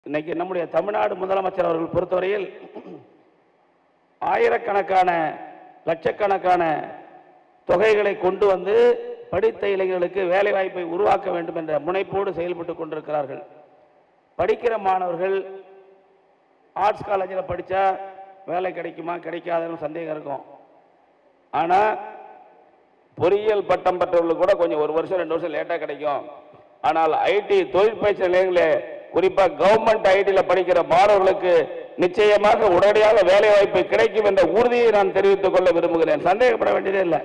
இன்னைக்கு நம்முடைய தமிழ்நாடு முதலமைச்சர் அவர்கள் பொறுத்தவரையில் ஆயிரக்கணக்கான லட்சக்கணக்கான தொகைகளை கொண்டு வந்து படித்த இளைஞர்களுக்கு வேலை வாய்ப்பை உருவாக்க வேண்டும் என்ற முனைப்போடு செயல்பட்டு கொண்டிருக்கிறார்கள். படிக்கிற மாணவர்கள் ஆர்ட்ஸ் காலேஜில் படித்தா வேலை கிடைக்குமா கிடைக்காதுன்னு சந்தேகம் இருக்கும். ஆனால் பொறியியல் பட்டம் பெற்றவர்களுக்கு கூட கொஞ்சம் 1 வருஷம் 2 வருஷம் லேட்டாக கிடைக்கும். ஆனால் ஐடி தொழில் பயிற்சி நிலையங்களே குறிப்பாக கவர்மெண்ட் ஐடியில் படிக்கிற மாணவர்களுக்கு நிச்சயமாக உடனடியாக வேலை வாய்ப்பு கிடைக்கும் என்ற உறுதியை நான் தெரிவித்துக் கொள்ள விரும்புகிறேன். சந்தேகப்பட வேண்டியதே இல்லை.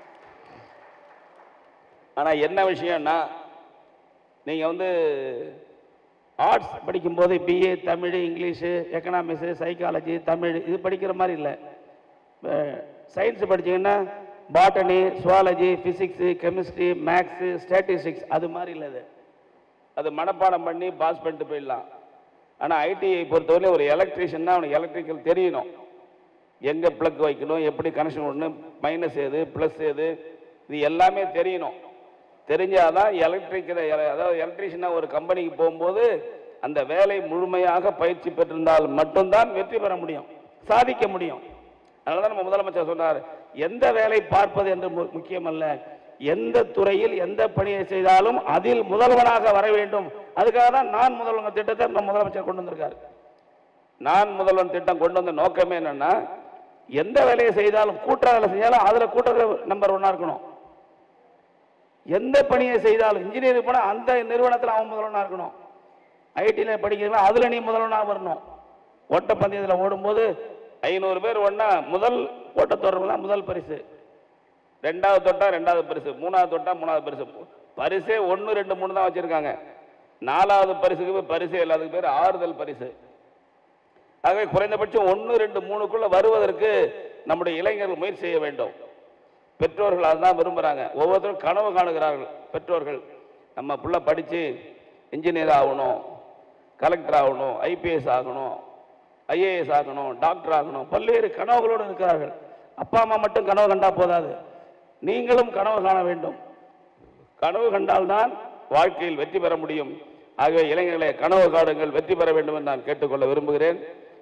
ஆனால் என்ன விஷயம்னா, நீங்கள் ஆர்ட்ஸ் படிக்கும்போது BA Tamil, English, economics, psychology, Tamil இது படிக்கிற மாதிரி இல்லை. சயின்ஸ் படித்தீங்கன்னா botany, zoology, physics, chemistry, maths, statistics அது மாதிரி இல்லை. அது மனப்பாடம் பண்ணி பாஸ் பண்ணிட்டு போயிடலாம். ஆனால் ஐடிஐ பொறுத்தவரை ஒரு எலக்ட்ரீஷியன்னா அவனுக்கு எலக்ட்ரிக்கல் தெரியணும். எங்கே ப்ளக் வைக்கணும், எப்படி கனெக்ஷன் பண்ணணும், மைனஸ் ஏது ப்ளஸ் ஏது இது எல்லாமே தெரியணும். தெரிஞ்சாதான் அதாவது எலக்ட்ரீஷியனாக ஒரு கம்பெனிக்கு போகும்போது அந்த வேலை முழுமையாக பயிற்சி பெற்றிருந்தால் மட்டும்தான் வெற்றி பெற முடியும், சாதிக்க முடியும். அதனால தான் நம்ம முதலமைச்சர் சொன்னார், எந்த வேலை பார்ப்பது என்று முக்கியமல்ல, எந்த துறையில் எந்த பணியை செய்தாலும் அதில் முதல்வனாக வர வேண்டும். அதுக்காக தான் நான் முதல்வன் திட்டத்தை நம்ம முதலமைச்சர் கொண்டு வந்திருக்காரு. நான் முதல்வன் திட்டம் கொண்டு வந்த நோக்கமே என்னன்னா, எந்த வேலையை செய்தாலும் கூட்டுற வேலை செஞ்சாலும் அதுல கூட்டத்தில் நம்பர் 1 இருக்கணும். எந்த பணியை செய்தாலும் இன்ஜினியரிங் போனால் அந்த நிறுவனத்தில் அவன் முதல்வனாக இருக்கணும். ஐடியில் படிக்கிறீங்களா அதுல நீ முதல்வனாக வரணும். ஓட்டப்பந்தயத்தில் ஓடும்போது 500 பேர் ஒன்னா முதல் ஓட்டத்தொடர்பு தான் முதல் பரிசு, 2வது தொட்டா 2வது பரிசு, 3வது தொட்டா 3வது பரிசு. பரிசே 1, 2, 3 தான் வச்சிருக்காங்க. 4வது பரிசுக்கு பரிசே எல்லாத்துக்கு பேர் ஆறுதல் பரிசு. ஆகவே குறைந்தபட்சம் 1, 2, 3க்குள்ள வருவதற்கு நம்முடைய இளைஞர்கள் முயற்சி செய்ய வேண்டும். பெற்றோர்கள் அதுதான் விரும்புகிறாங்க. ஒவ்வொருத்தரும் கனவு காணுகிறார்கள். பெற்றோர்கள் நம்ம பிள்ளை படித்து இன்ஜினியர் ஆகணும், கலெக்டர் ஆகணும், ஐபிஎஸ் ஆகணும், ஐஏஎஸ் ஆகணும், டாக்டர் ஆகணும், பல்வேறு கனவுகளோடு இருக்கிறார்கள். அப்பா அம்மா மட்டும் கனவு கண்டா போதாது, நீங்களும் கனவு காண வேண்டும். கனவு கண்டால்தான் வாழ்க்கையில் வெற்றி பெற முடியும். ஆகவே இளைஞர்களை கனவு காணுங்கள், வெற்றி பெற வேண்டும் என்று நான் கேட்டுக்கொள்ள விரும்புகிறேன்.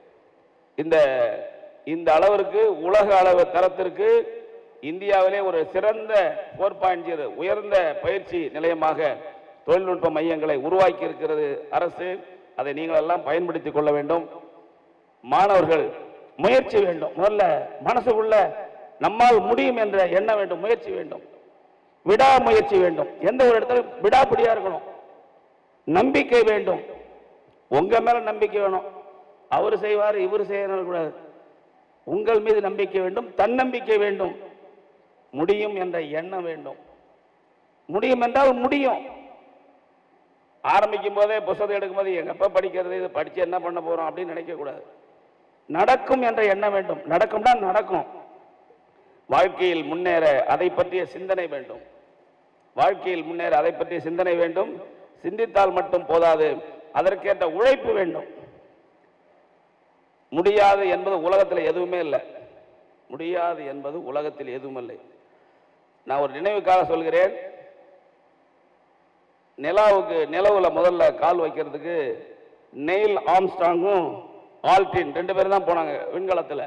இந்த அளவிற்கு உலக அளவு தரத்திற்கு இந்தியாவிலே ஒரு சிறந்த 4.0 உயர்ந்த பயிற்சி நிலையமாக தொழில்நுட்ப மையங்களை உருவாக்கி இருக்கிறது அரசு. அதை நீங்கள் எல்லாம் பயன்படுத்திக் கொள்ள வேண்டும். மாணவர்கள் முயற்சி வேண்டும். முதல்ல மனசுக்குள்ள நம்மால் முடியும் என்ற எண்ணம் வேண்டும், முயற்சி வேண்டும், விடாமுயற்சி வேண்டும். எந்த ஒரு இடத்துல விடாப்பிடியா இருக்கணும். நம்பிக்கை வேண்டும். உங்க மேல நம்பிக்கை வேணும். அவர் செய்வார் இவர் செய்யணும் கூடாது. உங்கள் மீது நம்பிக்கை வேண்டும், தன்னம்பிக்கை வேண்டும், முடியும் என்ற எண்ணம் வேண்டும். முடியும் என்றால் முடியும். ஆரம்பிக்கும் போதே புத்தகத்தை எடுக்கும் போது எங்க எப்ப படிக்கிறது, இது படிச்சு என்ன பண்ண போறோம் அப்படின்னு நினைக்க கூடாது. நடக்கும் என்ற எண்ணம் வேண்டும். நடக்கும்னா நடக்கும். வாழ்க்கையில் முன்னேற அதை பற்றிய சிந்தனை வேண்டும். வாழ்க்கையில் முன்னேற அதை பற்றிய சிந்தனை வேண்டும். சிந்தித்தால் மட்டும் போதாது, அதற்கேற்ற உழைப்பு வேண்டும். முடியாது என்பது உலகத்தில் எதுவுமே இல்லை. முடியாது என்பது உலகத்தில் எதுவும் இல்லை. நான் ஒரு நினைவுக்காக சொல்கிறேன். நிலவுல முதல்ல கால் வைக்கிறதுக்கு நெயில் ஆம்ஸ்ட்ராங்கும் ஆல்ட்ரின் 2 பேரும் தான் போனாங்க விண்கலத்தில்.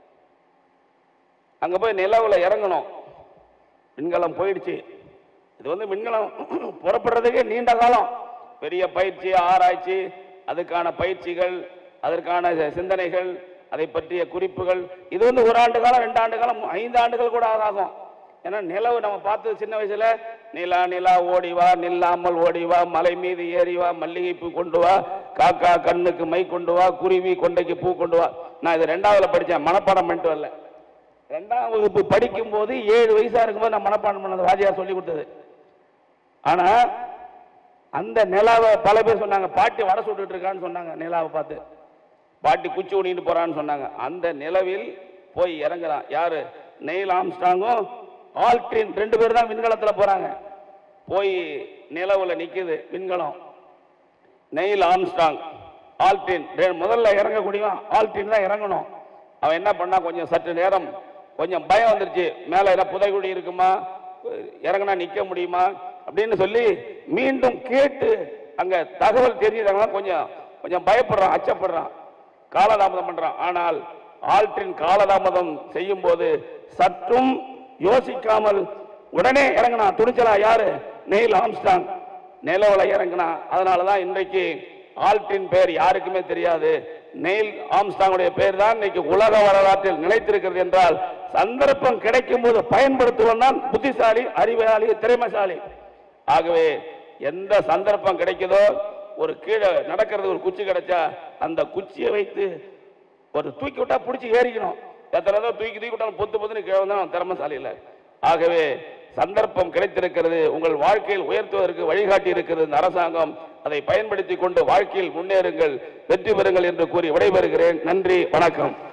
அங்க போய் நிலவுல இறங்கணும். விண்கலம் போயிடுச்சு. இது விண்கலம் புறப்படுறதுக்கு நீண்ட காலம், பெரிய பயிற்சி, ஆராய்ச்சி, அதுக்கான பயிற்சிகள், அதற்கான சிந்தனைகள், அதை பற்றிய குறிப்புகள். இது 1 ஆண்டு காலம், 2 ஆண்டு காலம், 5 ஆண்டுகள் கூட ஆகும். ஏன்னா நிலவு நம்ம பார்த்து சின்ன வயசுல நிலா நிலா ஓடிவா, நில்லாமல் ஓடிவா, மலை மீது ஏறிவா, மல்லிகை பூ கொண்டு வா, காக்கா கண்ணுக்கு மை கொண்டு வா, குருவி கொண்டைக்கு பூ கொண்டு வா. நான் இது 2வதுல படித்தேன், மனப்பாடம் பண்ணிட்டு வரல. 2ஆம் வகுப்பு படிக்கும் போது 7 வயசா இருக்கும்போது நான் மனப்பாடம் பண்ணது வாத்தியார் சொல்லி கொடுத்தது. ஆனா அந்த நிலாவை பல பேர் சொன்னாங்க, பாட்டி வடை சுட்டுட்டு இருக்கான்னு சொன்னாங்க. நிலாவை பார்த்து பாட்டி குச்சி ஊனிட்டு போறான்னு சொன்னாங்க. அந்த நிலவில் போய் இறங்குறான் யாரு? நெயில் ஆம்ஸ்ட்ராங்கும் ஆல்ட்ரின் 2 பேர் தான் விண்கலத்தில் போறாங்க. போய் நிலவுல நிக்குது விண்கலம். நெயில் ஆம்ஸ்ட்ராங், ஆல்ட்ரின் முதல்ல இறங்கக்கூடியவன் ஆல்ட்ரின் தான் இறங்கணும். அவன் என்ன பண்ணா, கொஞ்சம் சற்று நேரம் கொஞ்சம் பயம் வந்துருச்சு. மேல என்ன புதைகுடி இருக்குமா, இறங்கினா நிக்க முடியுமா அப்படின்னு சொல்லி மீண்டும் கேட்டு அங்க தகவல் தெரிஞ்சுதாங்க கொஞ்சம் கொஞ்சம் பயப்படுறான், அச்சப்படுறான், காலதாமதம் பண்றான். ஆனால் ஆல்ட்ரின் காலதாமதம் செய்யும் போது சற்றும் யோசிக்காமல் உடனே இறங்கினா. துணிச்சலா யாரு? நெயில் ஆம்ஸ்ட்ராங் நிலவுல இறங்கினா. அதனாலதான் இன்றைக்கு ஆல்ட்ரின் பேர் யாருக்குமே தெரியாது. நெயில் ஆம்ஸ்ட்ராங்குடைய பேர் தான் இன்னைக்கு உலக வரலாற்றில் நிலைத்திருக்கிறது என்றால் சந்தர்ப்பம் கிடைக்கும் போது பயன்படுத்துவன் தான் புத்திசாலி, அறிவாளி, திறமைசாலி. ஆகவே எந்த சந்தர்ப்பம் கிடைக்குதோ, ஒரு கீழே நடக்கிறது ஒரு குச்சி கிடைச்சா அந்த குச்சியை வைத்து ஒரு தூக்கி விட்டா பிடிச்சி ஏறிக்கணும். எத்தனை தூக்கி விட்டாலும் பொத்து பொத்துன்னு கீழே வந்தா திறமைசாலி இல்லை. ஆகவே சந்தர்ப்பம் கிடைத்திருக்கிறது, உங்கள் வாழ்க்கையில் உயர்த்துவதற்கு வழிகாட்டி இருக்கிறது இந்த அரசாங்கம். அதை பயன்படுத்திக் கொண்டு வாழ்க்கையில் முன்னேறுங்கள், வெற்றி பெறுங்கள் என்று கூறி விடைபெறுகிறேன். நன்றி, வணக்கம்.